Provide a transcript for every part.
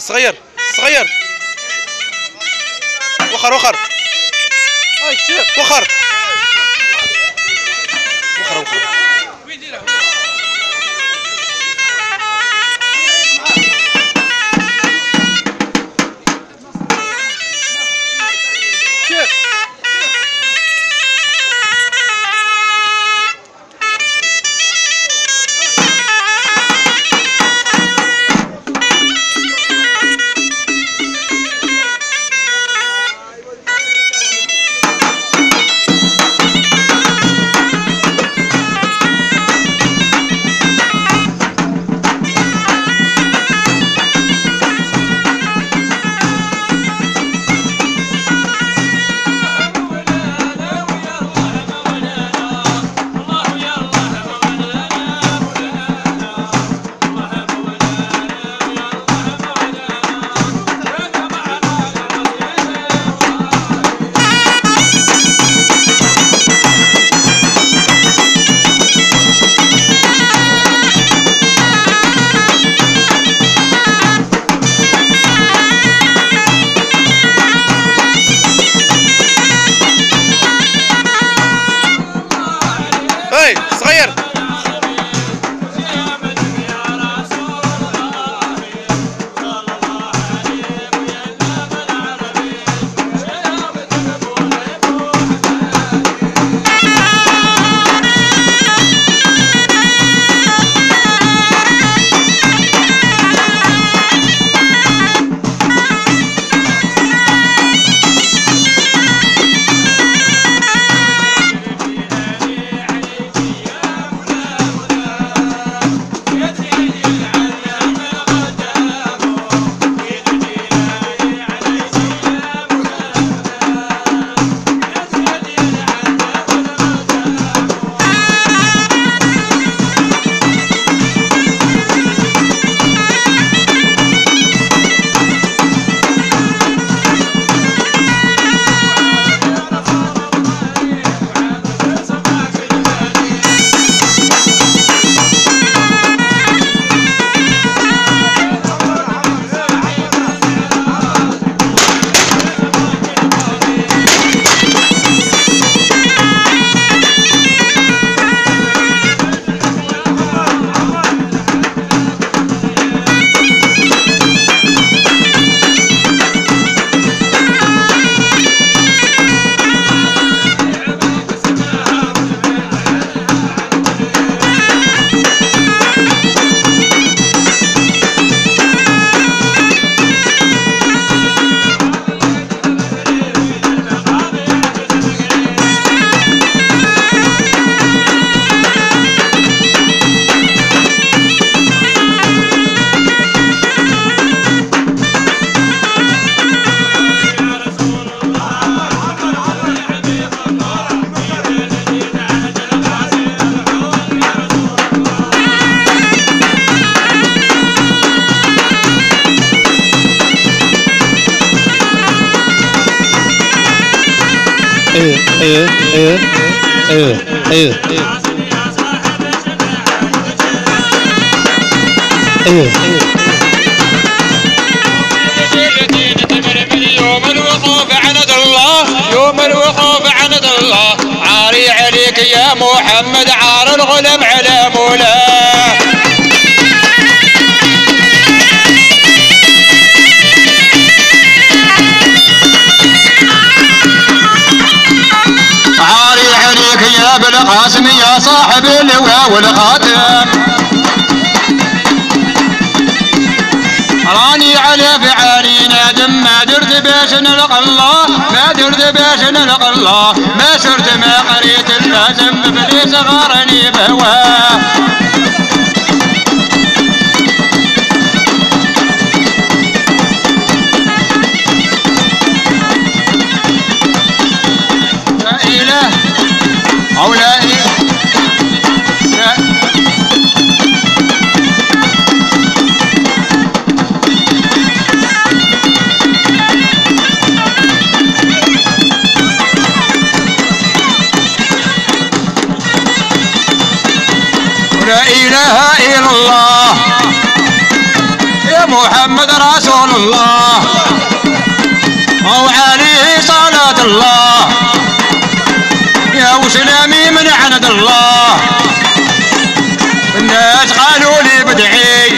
صغير صغير وخر وخر هاي الشيخ وخر وخر وخر صغير يوم الوقوف عند الله عاري عليك يا محمد عار الغلم على مولاه عاري عليك يا ابن قاسم يا صاحب اللواء والخاتم راني على فعالي نادم ما درت باش نلقى الله ما درت باش نلقى الله ما سرت ما قريت اللازم بفليس غارني بهواه لا إله أو لا إله لا إله إلا الله محمد رسول الله وعليه صلاة الله يا وسلامي من عند الله الناس قالوا لي بدعي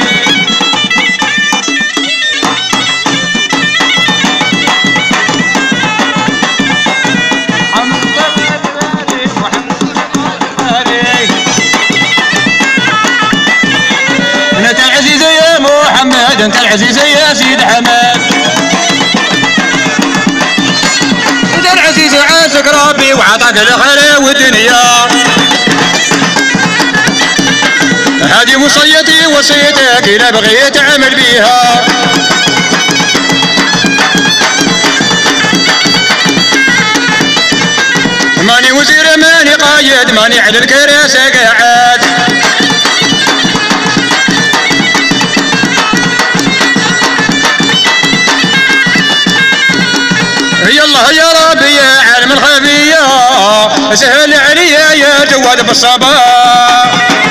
انت العزيز يا محمد انت العزيز يا سيد حماد انت العزيز عاشق ربي وعطاك الخير والدنيا هذه وصيتي وصيتك اذا بغيت اعمل بيها ماني وزير ماني قايد ماني على الكراسي قاعد يلا يا ربي يا عالم الخفية سهل عليا يا جواد بالصباح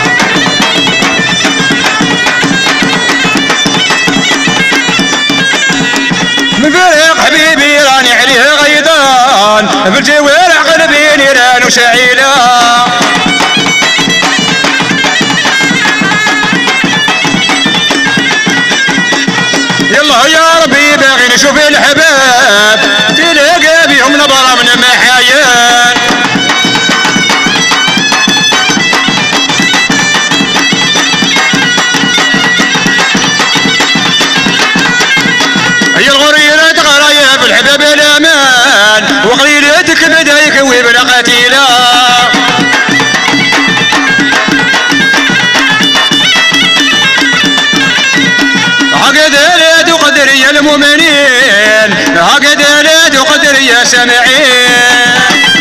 من فريق حبيبي راني عليه غيضان بالجوارح قلبي نيران وشعيلة يلا يا ربي باغي نشوف الحباب تلاقى بيهم نظرة من محايان هي الغريرة تغرايا في الحباب الامان وقليلتك بدا يكوي بلا قتيلة هكذا لا تقدر يا المؤمنين هكذا لا تقدر يا سامعين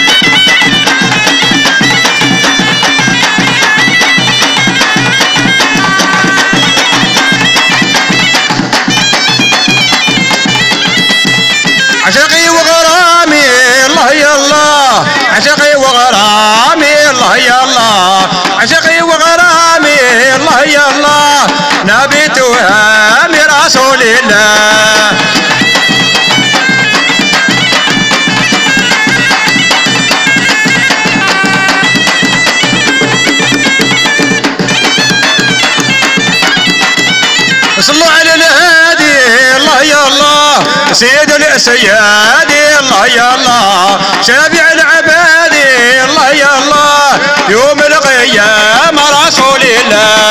عشقي وغرامي الله يا الله عشقي وغرامي الله يا الله عشقي وغرامي الله يا الله نبيت وهامي رسول الله صلوا على الهادي الله يا الله سيد السيادي الله يا الله شافع العبادي الله يا الله يوم القيامة رسول الله